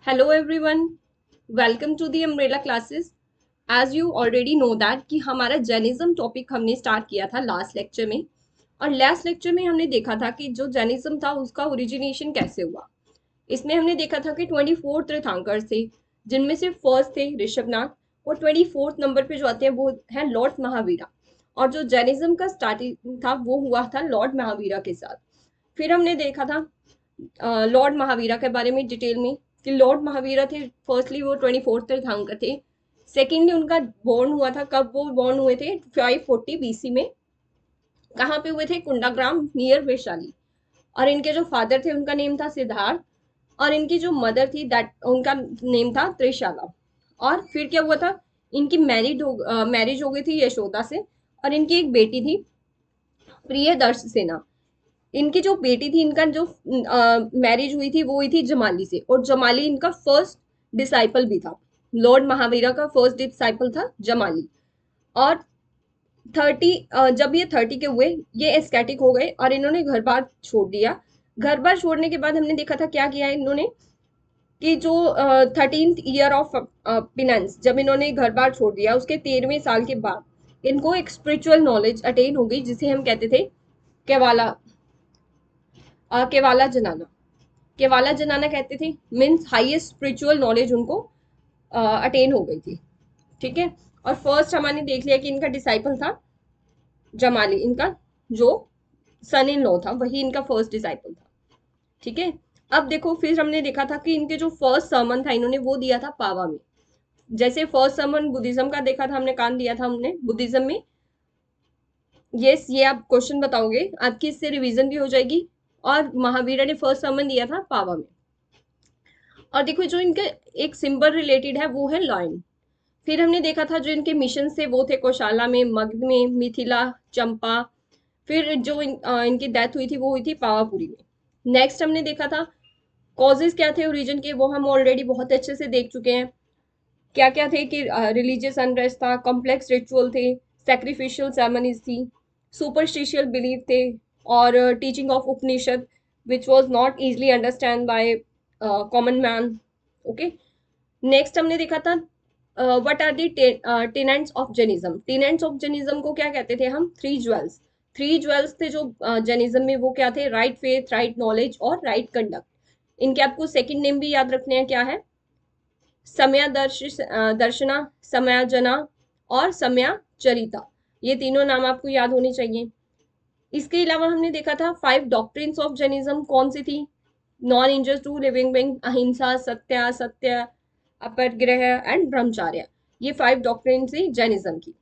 Hello everyone, welcome to the Umbrella classes. As you already know that कि हमारा Jainism topic हमने start किया था लास्ट लेक्चर में। और लास्ट लेक्चर में हमने देखा था कि जो जैनिज्म था उसका ओरिजिनेशन कैसे हुआ। इसमें हमने देखा था कि 24 तीर्थंकर थे, जिनमें से फर्स्ट थे ऋषभनाथ, और 24 नंबर पे जो आते हैं वो है लॉर्ड महावीरा। और जो जैनिज्म का स्टार्टिंग था वो हुआ था लॉर्ड महावीरा के साथ। फिर हमने देखा था लॉर्ड महावीरा के बारे में डिटेल में कि लॉर्ड महावीरा थे, फर्स्टली वो 24 तीर्थंकर थे। सेकेंडली उनका बोर्न हुआ था, कब वो बोर्न हुए थे 540 बीसी में। कहाँ पे हुए थे? कुंडाग्राम नियर वैशाली। और इनके जो फादर थे उनका नेम था सिद्धार्थ, और इनकी जो मदर थी दैट उनका नेम था त्रिशाला। और फिर क्या हुआ था? इनकी मैरिज हो गई थी यशोदा से, और इनकी एक बेटी थी प्रियदर्श सेना। इनकी जो बेटी थी, इनका जो मैरिज हुई थी वो हुई थी जमाली से, और जमाली इनका फर्स्ट डिसाइपल भी था। लॉर्ड महावीरा का फर्स्ट डिसाइपल था जमाली। और 30 जब ये 30 के हुए, ये एस्केटिक हो गए और इन्होंने घर बार छोड़ दिया। घर बार छोड़ने के बाद हमने देखा था क्या किया है इन्होंने, कि जो 13th ईयर ऑफ पिनेंस, जब इन्होंने घर बार छोड़ दिया उसके 13वें साल के बाद इनको एक स्पिरिचुअल नॉलेज अटेन हो गई, जिसे हम कहते थे केवाला केवाला जनाना। केवाला जनाना कहते थे, मीन्स हाईएस्ट स्पिरिचुअल नॉलेज उनको अटेन हो गई थी। ठीक है। और फर्स्ट हमने देख लिया कि इनका डिसाइपल था जमाली, इनका जो सन इन लॉ था वही इनका फर्स्ट डिसाइपल था। ठीक है। अब देखो, फिर हमने देखा था कि इनके जो फर्स्ट सर्मन था इन्होंने वो दिया था पावा में। जैसे फर्स्ट सर्मन बुद्धिज्म का देखा था हमने, कान दिया था हमने बुद्धिज्म में। यस, ये आप क्वेश्चन बताओगे, आपकी इससे रिवीजन भी हो जाएगी। और महावीरा ने फर्स्ट सर्मन दिया था पावा में। और देखो, जो इनके एक सिंबल रिलेटेड है वो है लॉयन। फिर हमने देखा था जो इनके मिशन से वो थे कौशाला में, मगध में, मिथिला, चंपा। फिर जो इनकी डेथ हुई थी वो हुई थी पावापुरी में। नेक्स्ट हमने देखा था कॉजेज क्या थे ओरिजिन के, वो हम ऑलरेडी बहुत अच्छे से देख चुके हैं। क्या क्या थे कि रिलीजियस अनरेस्ट था, कॉम्प्लेक्स रिचुअल थे, सेक्रीफिशियल सेरेमनीज थी, सुपरस्टिशियल बिलीफ थे, और teaching of Upanishad which was not easily understand by common man. Okay. Next हमने देखा था what are the tenets of Jainism. Tenets of Jainism को क्या कहते थे हम? Three jewels. थ्री ज्वेल्स थे जो जेनिज्म में, वो क्या थे? राइट फेथ, राइट नॉलेज और राइट कंडक्ट। इनके आपको सेकंड नेम भी याद रखने हैं, क्या है? दर्शना, समयाजना और समयाचरिता। ये तीनों नाम आपको याद होने चाहिए। इसके अलावा हमने देखा था 5 डॉक्ट्रिन्स ऑफ जेनिज्म कौन सी थी? Non injust to living being, ahimsa, सत्य सत्य, अपरिग्रह एंड ब्रह्मचार्य। ये 5 डॉक्ट्रिन थी जैनिज्म की।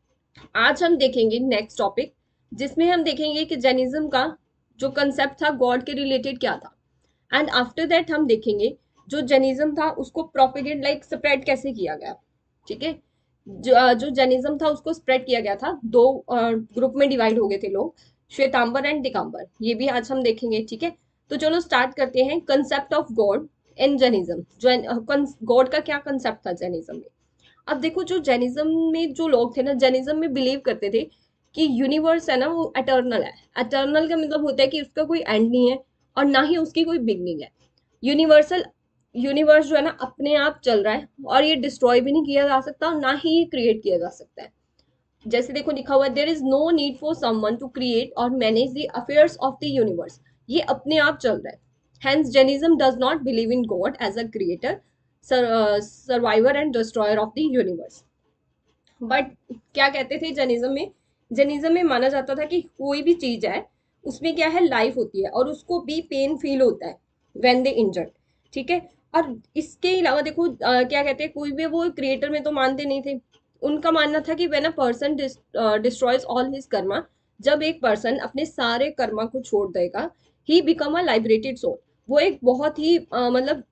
आज हम देखेंगे नेक्स्ट टॉपिक, जिसमें हम देखेंगे कि जैनिज्म का जो कंसेप्ट था गॉड के रिलेटेड क्या था। एंड आफ्टर दैट हम देखेंगे जो जैनिज्म था उसको प्रोपेगेट लाइक स्प्रेड कैसे किया गया। ठीक है। जो जैनिज्म था उसको स्प्रेड किया गया था, दो ग्रुप में डिवाइड हो गए थे लोग, श्वेतांबर एंड दिगंबर। ये भी आज हम देखेंगे। ठीक है। तो चलो स्टार्ट करते हैं। Concept of God in Jainism. God का क्या कंसेप्ट था जैनिज्म में? अब देखो, जो जैनिज्म में जो लोग थे ना, जैनिज्म में बिलीव करते थे कि यूनिवर्स है ना वो एटर्नल है। एटर्नल का मतलब होता है कि उसका कोई एंड नहीं है और ना ही उसकी कोई बिगनिंग है। यूनिवर्सल यूनिवर्स जो है ना अपने आप चल रहा है, और ये डिस्ट्रॉय भी नहीं किया जा सकता और ना ही ये क्रिएट किया जा सकता है। जैसे देखो लिखा हुआ है, there is no need for someone to create और manage the affairs of the universe. ये अपने आप चल रहा है। Hence Jainism does not believe in God as a creator, survivor and destroyer of the universe. But क्या कहते थे जैनिज्म में? जैनिज्म में माना जाता था कि कोई भी चीज है उसमें क्या है, लाइफ होती है, और उसको भी पेन फील होता है व्हेन दे इंजर्ड। ठीक है। और इसके अलावा देखो क्या कहते हैं, कोई भी वो क्रिएटर में तो मानते नहीं थे। उनका मानना था कि when a person destroys all his karma, जब एक पर्सन अपने सारे कर्मा को छोड़ देगा, ही बिकम अ लाइबरेटेड सोल। वो एक बहुत ही मतलब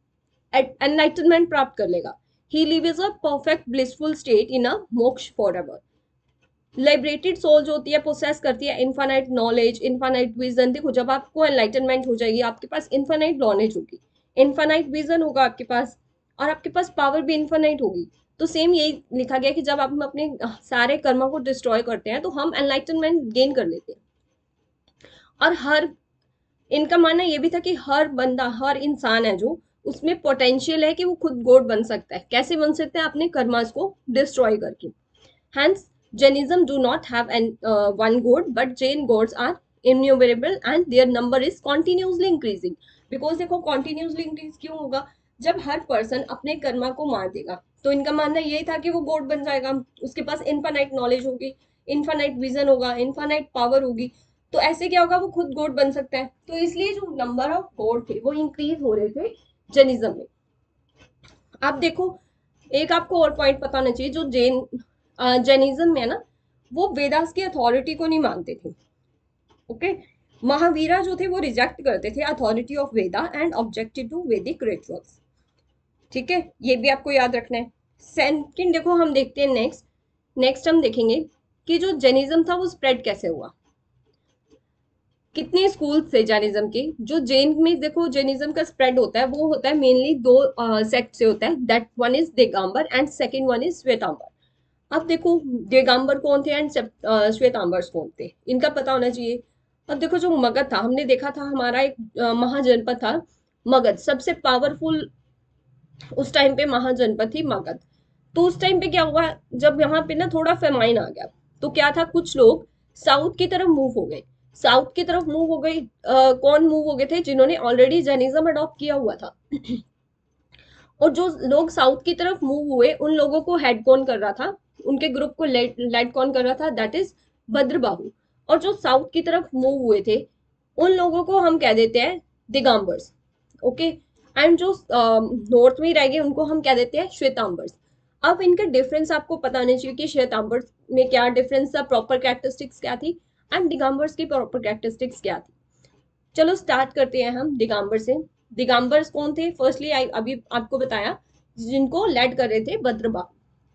एनलाइटनमेंट प्राप्त कर लेगा। He lives a perfect blissful state in a moksha for ever. Liberated soul जो होती है पोसेस करती है इन्फानाइट नॉलेज, इन्फानाइट विजन। देखो, जब आपको एनलाइटनमेंट हो जाएगी, आपके पास इन्फानाइट नॉलेज होगी, इन्फानाइट विजन होगा आपके पास, और आपके पास पावर भी इन्फानाइट होगी। तो सेम यही लिखा गया कि जब आप अपने सारे कर्मों को डिस्ट्रॉय करते हैं तो हम एनलाइटनमेंट गेन कर लेते हैं। और हर इनका मानना ये भी था कि हर बंदा, हर इंसान है जो, उसमें पोटेंशियल है कि वो खुद गॉड बन सकता है। कैसे बन सकता है? अपने कर्मास को डिस्ट्रॉय करके। Hence, Jainism do not have one god, but Jain gods are innumerable and their number is continuously increasing. Because देखो continuously increase क्यों होगा? जब हर पर्सन अपने कर्मा को मार देगा, तो इनका मानना यही था कि वो गॉड बन जाएगा, उसके पास इनफाइनाइट नॉलेज होगी, इनफाइनाइट विजन होगा, इनफाइनाइट पावर होगी, तो ऐसे क्या होगा? वो खुद गॉड बन सकता है। तो इसलिए जो नंबर ऑफ गॉड थे वो इंक्रीज हो रहे थे जैनिज्म में। आप देखो, एक आपको और पॉइंट पता होना चाहिए, जो जैनिज्म में है ना, वो वेदास की अथॉरिटी को नहीं मानते थे। ओके, महावीरा जो थे वो रिजेक्ट करते थे authority of Veda and objected to Vedic rituals. ठीक है, ये भी आपको याद रखना है। सेकंड देखो, हम देखते हैं नेक्स्ट हम देखेंगे कि जो जैनिज्म था वो स्प्रेड कैसे हुआ। कितने स्कूल थे जैनिज्म के? जो जैन में देखो जैनिज्म का स्प्रेड होता है वो होता है मेनली दो सेक्ट से होता है, that one is Digambar and second one is Shvetambar. अब देखो, दिगंबर कौन थे एंड श्वेतांबर कौन थे, इनका पता होना चाहिए। अब देखो, जो मगध था, हमने देखा था हमारा एक महाजनपद था मगध, सबसे पावरफुल उस टाइम पे महाजनपद थी मगध। तो उस टाइम पे क्या हुआ, जब यहाँ पे ना थोड़ा फेमाइन आ गया, तो क्या था, कुछ लोग साउथ की तरफ मूव हो गए। साउथ की तरफ मूव हो गई, कौन मूव हो गए थे? जिन्होंने ऑलरेडी जैनिज्म अडॉप्ट किया हुआ था। और जो लोग साउथ की तरफ मूव हुए, उन लोगों को हेड कौन कर रहा था, उनके ग्रुप को लेड कौन कर रहा था? That is Bhadrabahu. और जो साउथ की तरफ मूव हुए थे, उन लोगों को हम कह देते हैं दिगंबर्स। ओके, एंड जो नॉर्थ में रह गए उनको हम कह देते हैं श्वेतांबर्स। अब इनका डिफरेंस आपको पता नहीं चाहिए कि श्वेतांबर्स में क्या डिफरेंस था, प्रॉपर कैरेक्टरिस्टिक्स क्या थी, एंड दिगंबर्स की प्रॉपर कैरेक्टरिस्टिक्स क्या थी। चलो स्टार्ट करते हैं हम दिगंबर से। दिगंबर्स कौन थे? फर्स्टली अभी आपको बताया, जिनको लेड कर रहे थे भद्रबाहु।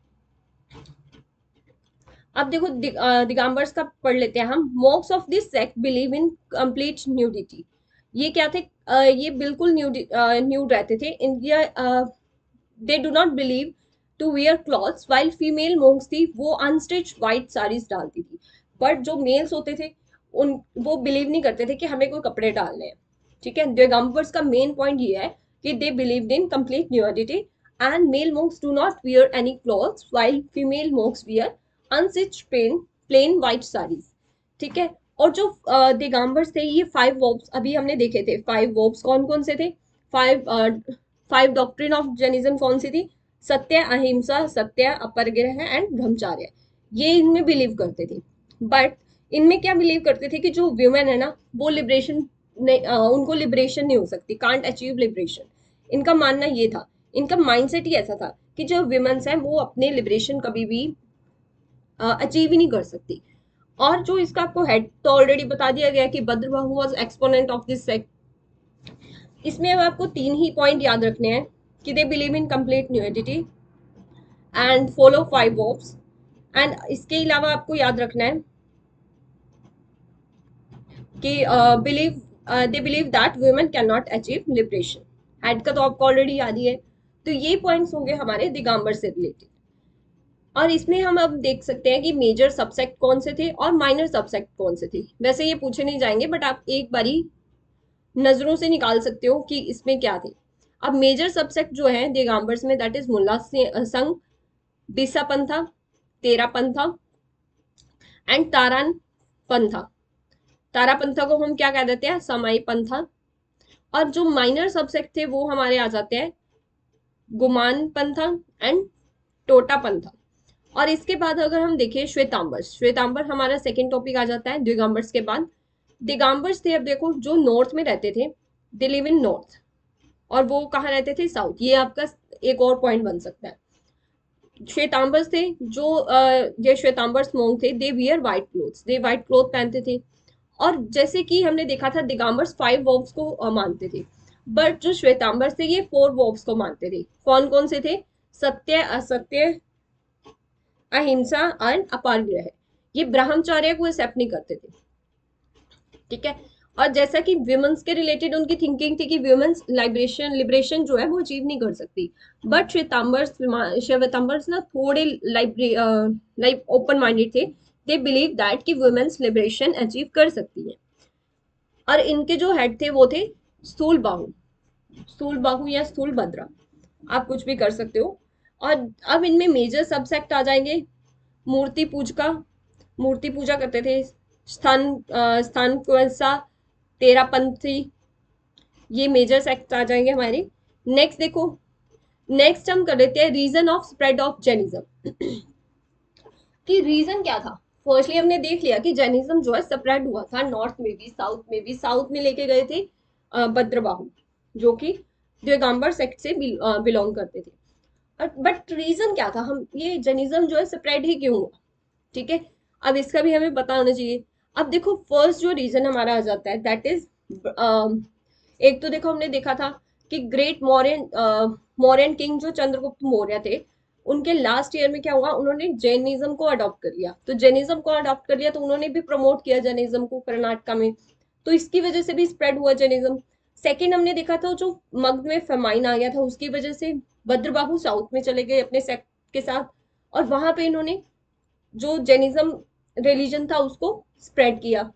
अब देखो, दिगंबर्स का पढ़ लेते हैं हम। Monks of this sect believe in complete nudity. ये क्या थे? ये बिल्कुल न्यूड रहते थे। India they do not believe to wear clothes, while female monks थी वो अनस्टिच व्हाइट साड़ीज डालती थी। बट जो मेल्स होते थे उन वो बिलीव नहीं करते थे कि हमें कोई कपड़े डालने हैं। ठीक है, दिगंबर्स का मेन पॉइंट ये है कि they believed in complete nudity and male monks do not wear any clothes while female monks wear unstitch plain white saris. ठीक है, और जो दिगंबर्स थे, ये 5 वॉब्स अभी हमने देखे थे। 5 वॉब्स कौन कौन से थे? 5 डॉक्ट्रिन ऑफ जैनिज्म कौन सी थी? सत्य, अहिंसा, सत्य, अपरिग्रह एंड ब्रह्मचार्य। ये इनमें बिलीव करते थे। बट इनमें क्या बिलीव करते थे कि जो व्यूमेन है ना, वो लिबरेशन उनको लिबरेशन नहीं हो सकती, कांट अचीव लिबरेशन। इनका मानना ये था, इनका माइंडसेट ही ऐसा था कि जो विमेन्स हैं वो अपने लिबरेशन कभी भी अचीव ही नहीं कर सकती। और जो इसका आपको हेड तो ऑलरेडी बता दिया गया कि Bhadrabahu was exponent of this sect. इसमें अब आपको 3 ही पॉइंट याद रखने हैं कि they believe in complete nudity and follow 5 vows. And इसके अलावा आपको याद रखना है कि they believe that women can not achieve liberation. Head का तो आपको ऑलरेडी याद ही है। तो ये पॉइंट्स होंगे हमारे दिगंबर से रिलेटेड। और इसमें हम अब देख सकते हैं कि मेजर सबसेक्ट कौन से थे और माइनर सबसेक्ट कौन से थे। वैसे ये पूछे नहीं जाएंगे, बट आप एक बारी नजरों से निकाल सकते हो कि इसमें क्या थे। अब मेजर सबसेक्ट जो है दिगंबर्स में, दैट इज मुल्ला संघ, बिसा पंथा, तेरा पंथा एंड तारान पंथा। तारा पंथा को हम क्या कह देते हैं? समाई पंथा। और जो माइनर सबसेक्ट थे वो हमारे आ जाते हैं गुमान पंथा एंड टोटा पंथा। और इसके बाद अगर हम देखें श्वेतांबर, श्वेतांबर हमारा सेकंड टॉपिक आ जाता है दिगंबर्स के बाद। दिगंबर्स थे, अब देखो, जो नॉर्थ में रहते थे, दे लिव इन नॉर्थ। और वो कहाँ रहते थे? साउथ। ये आपका एक और पॉइंट बन सकता है। श्वेतांबर्स थे, जो ये श्वेतांबर्स मोंग थे, they wear white clothes, they white cloth पहनते थे। और जैसे कि हमने देखा था, दिगंबर्स 5 वॉब्स को मानते थे, बट जो श्वेतांबर्स थे ये 4 वॉब्स को मानते थे। कौन कौन से थे? सत्य, असत्य, अहिंसा एंड अपारग्रह। ये ब्रह्मचर्य को एक्सेप्ट नहीं करते थे। ठीक है, और जैसा कि वुमेन्स के रिलेटेड उनकी थिंकिंग थी कि वुमेन्स लिबरेशन जो है वो अचीव नहीं कर सकती। बट श्वेतांबर्स ना थोड़े लाइक ओपन माइंडेड थे। दे बिलीव दैट कि वुमेन्स लिबरेशन अचीव कर सकती है। और इनके जो हेड थे वो थे स्थूल बाहु। स्थूल बाहु या स्थूल भद्रा, आप कुछ भी कर सकते हो। और अब इनमें मेजर सबसेक्ट आ जाएंगे। मूर्ति पूजका, मूर्ति पूजा करते थे। स्थान कुलसा, तेरापंथी, ये मेजर सेक्ट आ जाएंगे हमारे। नेक्स्ट देखो, नेक्स्ट हम कर लेते हैं reason of spread of Jainism कि रीजन क्या था। फर्स्टली हमने देख लिया कि जैनिज्म जो है स्प्रेड हुआ था नॉर्थ में भी साउथ में भी। साउथ में लेके गए थे भद्रबाहु, जो कि दिगंबर सेक्ट से बिलोंग करते थे। बट रीजन क्या था, हम ये जैनिज्म जो है स्प्रेड ही क्यों हुआ, ठीक है, अब इसका भी हमें पता होना चाहिए। अब देखो फर्स्ट जो रीजन हमारा आ जाता है दैट इज, एक तो देखो हमने देखा था कि ग्रेट मौर्यन किंग जो चंद्रगुप्त मौर्य थे, उनके लास्ट ईयर में क्या हुआ, उन्होंने जैनिज्म को अडॉप्ट कर लिया। तो जैनिज्म को अडॉप्ट कर लिया तो उन्होंने भी प्रमोट किया जैनिज्म को कर्नाटका में, तो इसकी वजह से भी स्प्रेड हुआ जैनिज्म। सेकेंड हमने देखा था जो मगध में फेमाइन आ गया था, उसकी वजह से भद्रबाहु साउथ में चले गए अपने सेक्ट के साथ, और वहां पे इन्होंने जो जैनिज्म रिलीजन था उसको स्प्रेड किया।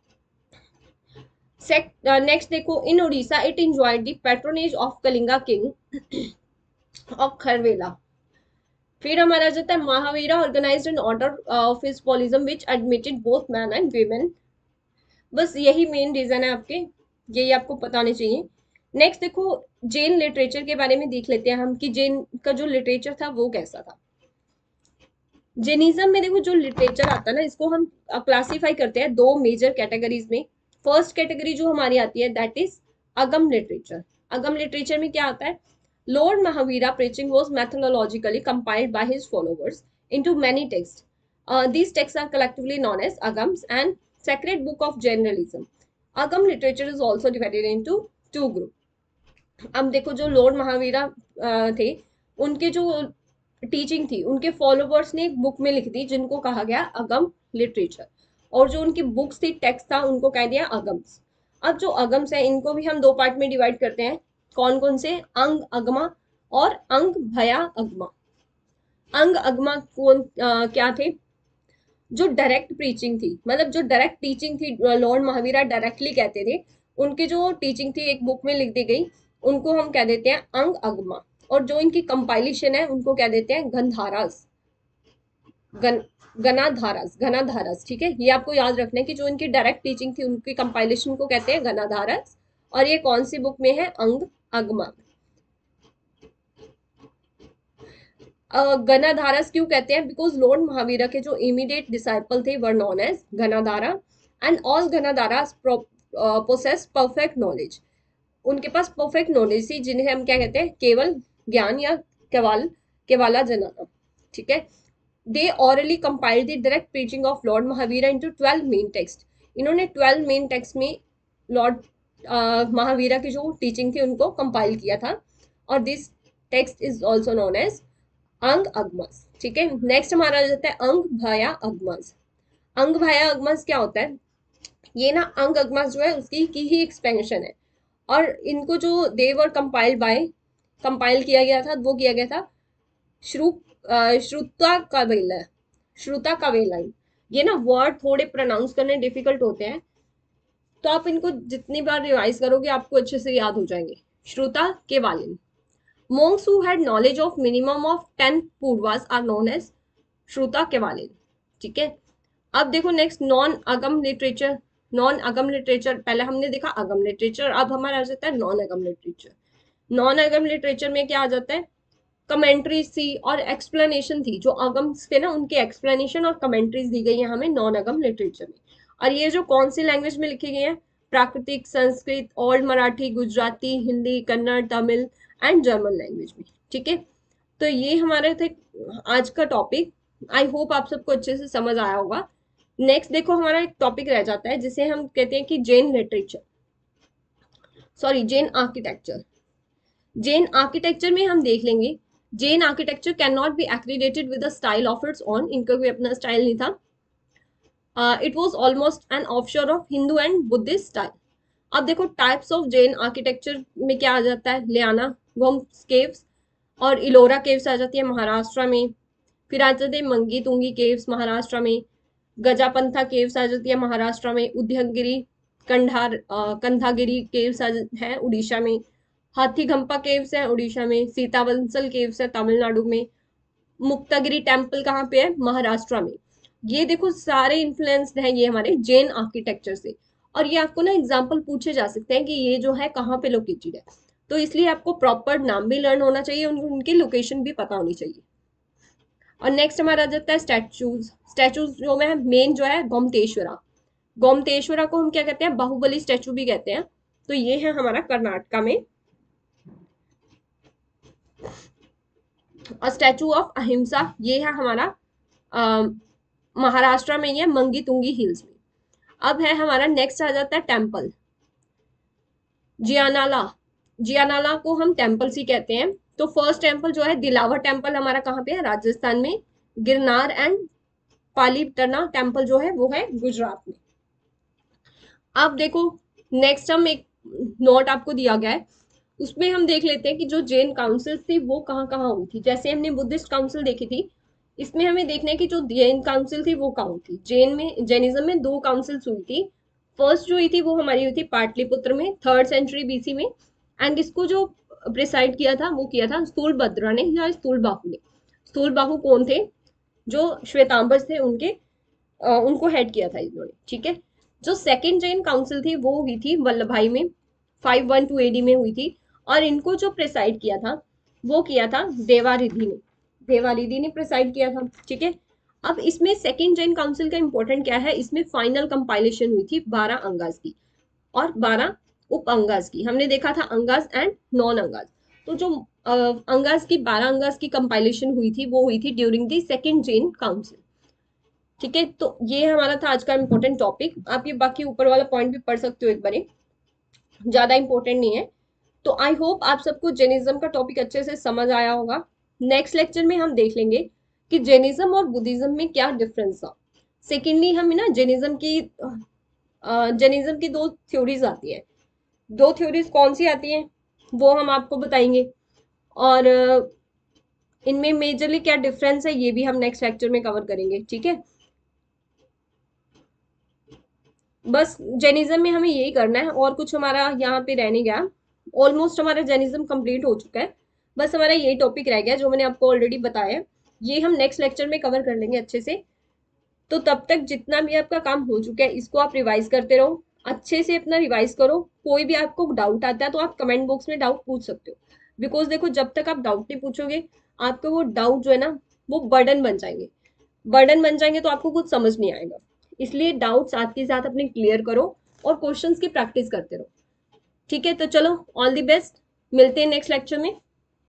नेक्स्ट देखो, in Odisha it enjoyed the patronage of Kalinga king of Kharavela. फिर हमारा जाता है Mahavira organized an order of his polism which admitted both men and women. बस यही मेन रीजन है आपके, यही आपको बताने चाहिए। नेक्स्ट देखो, जैन लिटरेचर के बारे में देख लेते हैं हम कि जैन का जो लिटरेचर था वो कैसा था। जैनिज्म में देखो जो लिटरेचर आता है ना, इसको हम क्लासीफाई करते हैं दो मेजर कैटेगरीज में। फर्स्ट कैटेगरी जो हमारी आती है that is Agam literature. Agam literature में क्या आता है, lord Mahavira preaching was methodologically compiled by his followers into many texts. These texts are collectively known as agams and sacred book of journalism. Agam literature is also divided into two groups. अब देखो जो Lord Mahavira थे, उनके जो teaching थी, उनके followers ने एक बुक में लिख दी जिनको कहा गया अगम लिटरेचर, और जो उनकी बुक्स थी, टेक्स्ट था, उनको कह दिया अगम्स। अब जो अगम्स है इनको भी हम दो पार्ट में डिवाइड करते हैं। कौन कौन से, अंग अगमा और अंग भया अगमा। अंग अगमा कौन क्या थे, जो डायरेक्ट प्रीचिंग थी, मतलब जो डायरेक्ट टीचिंग थी, लॉर्ड महावीरा डायरेक्टली कहते थे, उनकी जो टीचिंग थी एक बुक में लिख दी गई, उनको हम कह देते हैं अंग अगमा। और जो इनकी कंपाइलेशन है उनको कह देते हैं गंधारास, गनाधारस, गनाधारस, ठीक है। ये आपको याद रखना है कि जो इनकी डायरेक्ट टीचिंग थी उनकी कंपाइलेशन को कहते हैं गनाधारस, और ये कौन सी बुक में है, अंग अगमा। गनाधारस क्यों कहते हैं, बिकॉज लॉर्ड महावीरा के जो इमीडिएट डिसाइपल थे were known as Ganadhara, and all Ganadharas possess perfect knowledge. उनके पास परफेक्ट नॉलेज थी, जिन्हें हम क्या कहते हैं, केवल ज्ञान या केवाला जनाना, ठीक है। They orally compiled the direct preaching of lord Mahavira into 12 main text. इन्होंने 12 मेन टेक्स्ट में लॉर्ड महावीरा की जो टीचिंग थी उनको कंपाइल किया था, और this text is also known as Anga Agamas, ठीक है। नेक्स्ट हमारा आ जाता है अंग भया अगमस। अंग भया अगमस क्या होता है, ये ना अंग अगमस जो है उसकी की ही एक्सपेंशन है, और इनको जो देवर कंपाइल किया गया था वो किया गया था श्रुता कवेला, श्रुता कवेलाई। ये ना वर्ड थोड़े प्रोनाउंस करने डिफिकल्ट होते हैं, तो आप इनको जितनी बार रिवाइज करोगे आपको अच्छे से याद हो जाएंगे। श्रुता केवालिन। monks who had knowledge of minimum of 10 पूर्वास are known as श्रुता केवालिन, ठीक है। अब देखो next non Agam literature. Non Agam literature, पहले हमने देखा अगम लिटरेचर, अब हमारा आ जाता है non Agam literature. Non Agam literature में क्या आ जाता है, कमेंट्रीज थी और एक्सप्लेनेशन थी, जो अगम्स थे ना उनकी एक्सप्लेनेशन और कमेंट्रीज दी गई है हमें नॉन अगम लिटरेचर में। और ये जो कौन सी लैंग्वेज में लिखी गई है, प्राकृतिक, Sanskrit, old Marathi, Gujarati, Hindi, Kannada, Tamil and German language में, ठीक है। तो ये हमारे थे आज का टॉपिक। आई होप आप सबको अच्छे से समझ आया होगा। नेक्स्ट देखो हमारा एक टॉपिक रह जाता है जिसे हम कहते हैं कि Jain literature, sorry Jain architecture. Jain architecture में हम देख लेंगे, Jain architecture can not be accredited with a style of its own, इनका कोई अपना स्टाइल नहीं था। It was almost an offshore of Hindu and Buddhist style. अब देखो टाइप्स ऑफ जैन आर्किटेक्चर में क्या आ जाता है, लियाना गोम्स केव्स और इलोरा केव्स आ जाती है महाराष्ट्र में। फिर आ जाते हैं मंगी तुंगी केव्स महाराष्ट्र में, गजापंथा केव्स आ जाती है महाराष्ट्र में, उदयगिरी कंधागिरी केव्स है उड़ीसा में, हाथीगंपा केव्स है उड़ीसा में, सीतावंसल केव्स है तमिलनाडु में, मुक्तागिरी टेम्पल कहाँ पे है, महाराष्ट्र में। ये देखो सारे इन्फ्लुएंस्ड हैं ये हमारे जैन आर्किटेक्चर से। और ये आपको ना एग्जाम्पल पूछे जा सकते हैं कि ये जो है कहाँ पे लोकेटेड है, तो इसलिए आपको प्रॉपर नाम भी लर्न होना चाहिए, उनकी लोकेशन भी पता होनी चाहिए। और नेक्स्ट हमारा आ जाता है स्टैचूज। स्टैचूज जो में मेन जो है गोमतेश्वरा। गोमतेश्वरा को हम क्या कहते हैं, बाहुबली स्टैचू भी कहते हैं। तो ये है हमारा कर्नाटका में। और स्टैचू ऑफ अहिंसा ये है हमारा महाराष्ट्र में, ये मंगी तुंगी हिल्स में। अब है हमारा नेक्स्ट आ जाता है टेम्पल, जियानाला। जियानाला को हम टेम्पल्स ही कहते हैं। तो फर्स्ट टेम्पल जो है दिलावर टेम्पल हमारा कहाँ पे है, राजस्थान में। गिरनार एंड पालीटना टेम्पल जो है वो है गुजरात में। अब देखो नेक्स्ट हम एक नोट आपको दिया गया है, उसमें हम देख लेते हैं कि जो जैन काउंसिल थी वो कहाँ कहाँ हुई थी। जैसे हमने बुद्धिस्ट काउंसिल देखी थी, इसमें हमें देखना है कि जो जैन काउंसिल थी वो कहाँ हुई थी। जैनिज्म में दो काउंसिल्स हुई थी। फर्स्ट जो हुई थी वो हमारी हुई थी पाटलिपुत्र में 3rd सेंचुरी बीसी में। एंड इसको जो प्रिसाइड किया था वो किया था स्थूलभद्रा ने या स्थूलबाहु ने। स्थूलबाहु कौन थे, जो श्वेतांबर थे उनके उनको हेड किया था इन्होंने, ठीक है। जो सेकंड जैन काउंसिल थी वो हुई थी वल्लभ भाई में 512 एडी में हुई थी। और इनको जो प्रिसाइड किया था वो किया था देवारिधि ने। देवारिधि ने प्रिसाइड किया था, ठीक है। अब इसमें सेकंड जैन काउंसिल का इंपॉर्टेंट क्या है, इसमें फाइनल कंपाइलेशन हुई थी 12 अंगास की और 12 उप अंगास की। हमने देखा था अंगास एंड नॉन अंगास। तो जो अंगास की 12 अंगास की कंपाइलेशन हुई थी वो हुई थी during the second Jain council, ठीक है। तो ये हमारा था आज का इंपॉर्टेंट टॉपिक। आप ये बाकी ऊपर वाला पॉइंट भी पढ़ सकते हो एक बार, ज्यादा इंपॉर्टेंट नहीं है। तो आई होप आप सबको जैनिज्म का टॉपिक अच्छे से समझ आया होगा। नेक्स्ट लेक्चर में हम देख लेंगे कि जैनिज्म और बुद्धिज्म में क्या डिफरेंस था। सेकेंडली हम ना जैनिज्म की दो थ्योरीज आती है। दो थ्योरीज कौन सी आती हैं वो हम आपको बताएंगे। और इनमें मेजरली क्या डिफरेंस है ये भी हम नेक्स्ट लेक्चर में कवर करेंगे, ठीक है। बस जैनिज्म में हमें यही करना है और कुछ हमारा यहाँ पे रह नहीं गया। ऑलमोस्ट हमारा जैनिज्म कंप्लीट हो चुका है। बस हमारा यही टॉपिक रह गया जो मैंने आपको ऑलरेडी बताया। ये हम नेक्स्ट लेक्चर में कवर कर लेंगे अच्छे से। तो तब तक जितना भी आपका काम हो चुका है इसको आप रिवाइज करते रहो, अच्छे से अपना रिवाइज करो। कोई भी आपको डाउट आता है तो आप कमेंट बॉक्स में डाउट पूछ सकते हो। बिकॉज देखो जब तक आप डाउट नहीं पूछोगे आपको वो डाउट जो है ना वो बर्डन बन जाएंगे। बर्डन बन जाएंगे तो आपको कुछ समझ नहीं आएगा। इसलिए डाउट साथ के साथ अपने क्लियर करो और क्वेश्चंस की प्रैक्टिस करते रहो, ठीक है। तो चलो ऑल द बेस्ट, मिलते हैं नेक्स्ट लेक्चर में।